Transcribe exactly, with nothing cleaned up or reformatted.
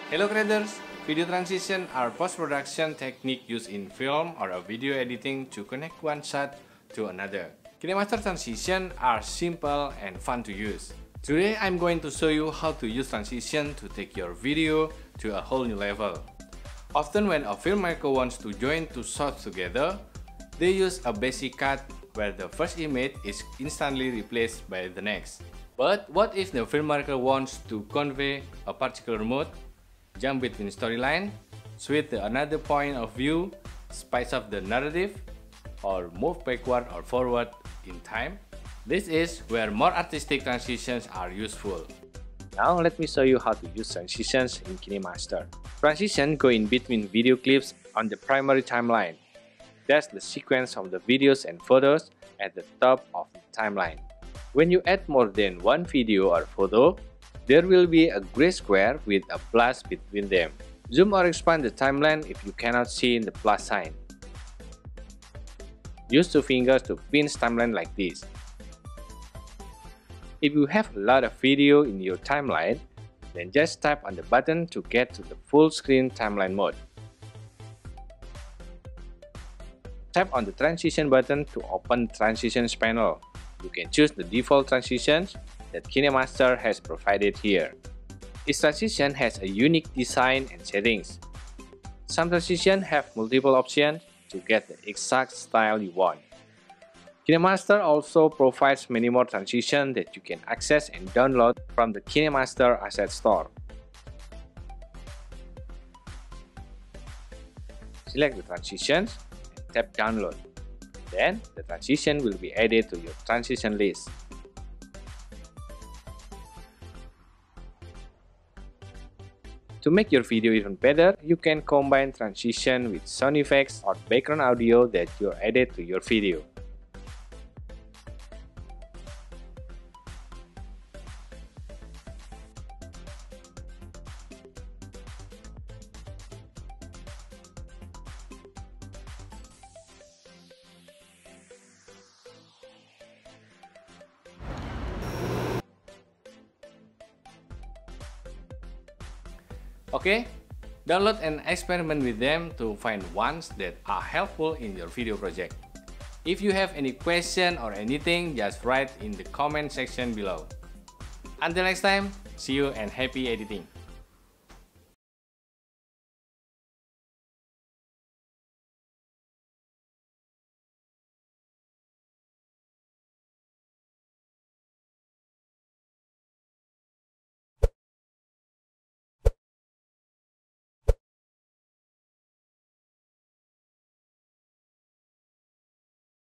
Hello creators! Video transition are post-production technique used in film or a video editing to connect one shot to another. KineMaster transition are simple and fun to use. Today I'm going to show you how to use transition to take your video to a whole new level. Often when a filmmaker wants to join two shots together, they use a basic cut where the first image is instantly replaced by the next. But what if the filmmaker wants to convey a particular mood, jump between storyline, switch to another point of view, spice up the narrative, or move backward or forward in time? This is where more artistic transitions are useful. Now let me show you how to use transitions in KineMaster. Transition go in between video clips on the primary timeline. That's the sequence of the videos and photos at the top of the timeline. When you add more than one video or photo, there will be a gray square with a plus between them. Zoom or expand the timeline if you cannot see the plus sign. Use two fingers to pinch timeline like this. If you have a lot of video in your timeline, then just tap on the button to get to the full screen timeline mode. Tap on the transition button to open the transitions panel. You can choose the default transitions that KineMaster has provided here. Each transition has a unique design and settings. Some transitions have multiple options to get the exact style you want. KineMaster also provides many more transitions that you can access and download from the KineMaster Asset Store. Select the transitions and tap download. Then, the transition will be added to your transition list. To make your video even better, you can combine transition with sound effects or background audio that you added to your video. Okay, download and experiment with them to find ones that are helpful in your video project. If you have any question or anything, just write in the comment section below. Until next time, see you and happy editing!